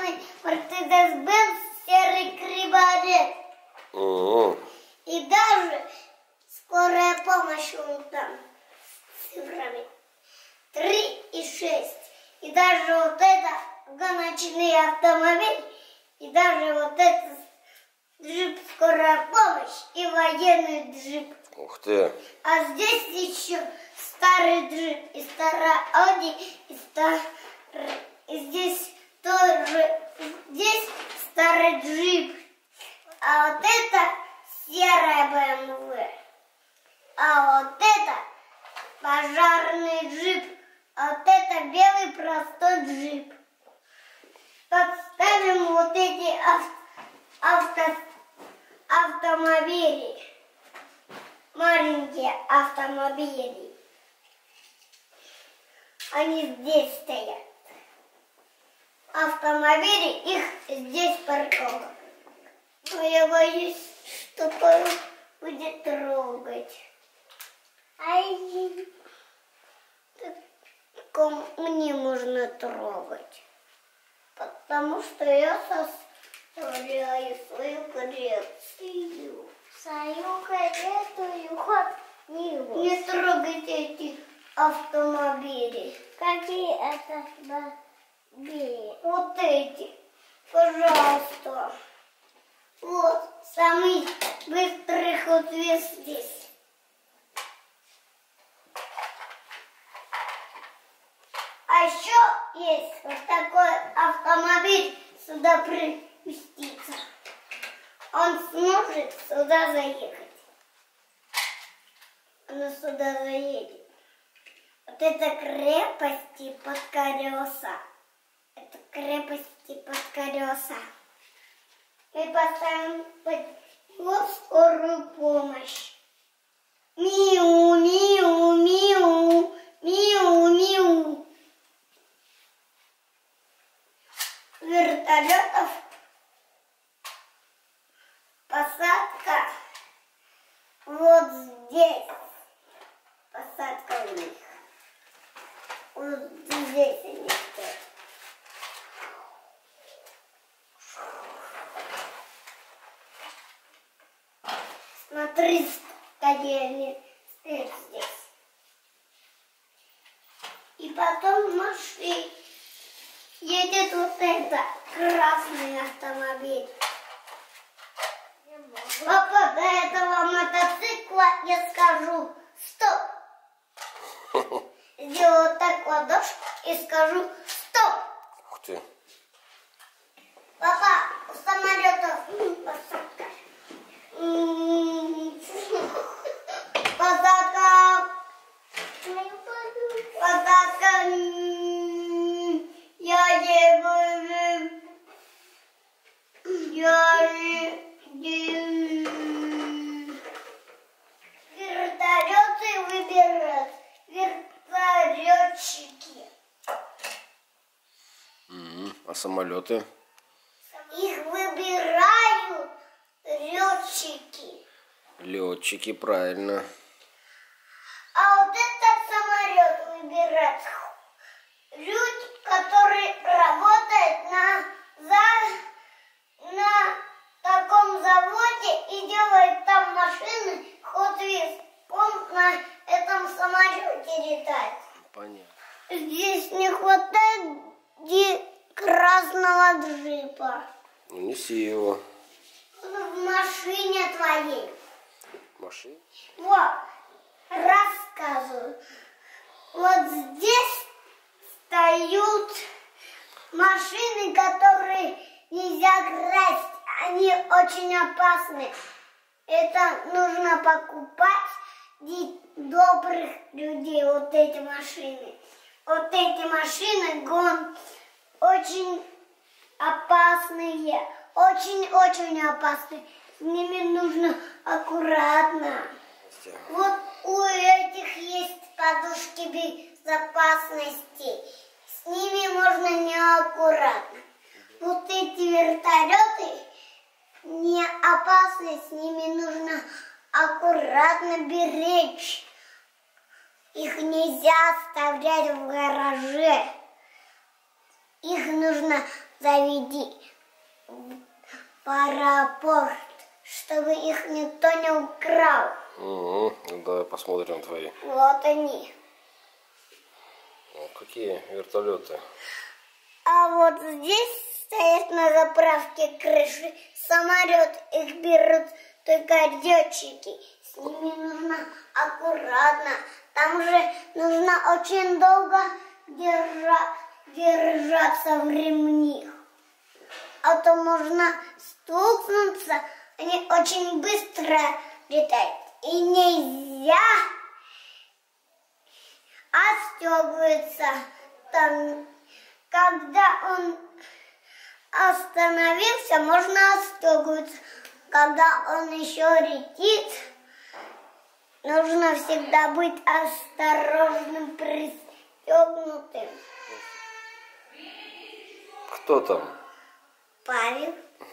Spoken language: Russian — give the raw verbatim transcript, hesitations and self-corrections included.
зеленый Мерседес-Бенц, серый кабриолет. О-о-о. И даже скорая помощь вон там с цифрами. Три и шесть. И даже вот это гоночный автомобиль. И даже вот этот джип скорая помощь и военный джип. Ух ты. А здесь еще старый джип и старая Ауди, и, стар... и здесь тоже здесь старый джип. А вот это серая бэ эм вэ. А вот это пожарный джип. А вот это белый простой джип. Подставим вот эти авто, авто, автомобили. Маленькие автомобили. Они здесь стоят. Автомобили, их здесь паркованы. Но я боюсь, что Павел будет трогать. Ай, так мне можно трогать. Потому что я составляю свою коллекцию. Свою коллекцию ход не Не трогайте эти автомобили. Какие это автомобили? Вот эти. Пожалуйста. Вот, самый быстрый ход здесь. А еще есть вот такой автомобиль, сюда приместиться. Он сможет сюда заехать. Он сюда заедет. Вот это крепости под колеса. Это крепости под колеса. Мы поставим под его скорую помощь. Миу, миу, миу, миу, миу. Вертолетов посадка вот здесь. Посадка у них. Вот здесь они стоят. Смотри, какие они стоят здесь. И потом машина. Едет вот это красный автомобиль. Папа, до этого мотоцикла я скажу стоп. Сделаю вот так ладошку и скажу стоп. Ух ты. Папа, у самолетов посадка. Посадка. Посадка. Я не Я не Вертолеты выбирают. Вертолетчики. Mm-hmm. А самолеты? Их выбирают летчики. Летчики, правильно. А вот этот самолет выбирают люди, которые работают на, за, на таком заводе и делают там машины, ход виз. Он на этом самолете летает. Понятно. Здесь не хватает красного джипа. Ну, неси его. В машине твоей. Машина? Вот, рассказываю. Вот здесь встают машины, которые нельзя красть. Они очень опасны. Это нужно покупать добрых людей, вот эти машины. Вот эти машины гон очень опасные. Очень-очень опасные. С ними нужно аккуратно. Вот у этих есть подушки безопасности. С ними можно неаккуратно. Вот эти вертолеты не опасны, с ними нужно аккуратно беречь. Их нельзя оставлять в гараже. Их нужно заведи в аэропорт, чтобы их никто не украл. Угу. Давай посмотрим твои. Вот они. О, какие вертолеты. А вот здесь стоят на заправке крыши самолет. Их берут только летчики. С ними нужно аккуратно. Там же нужно очень долго держа, держаться в ремнях. А то можно стукнуться. Они очень быстро летают. И нельзя отстегиваться. Там, когда он остановился, можно отстегиваться. Когда он еще летит, нужно всегда быть осторожным, пристегнутым. Кто там? Павел.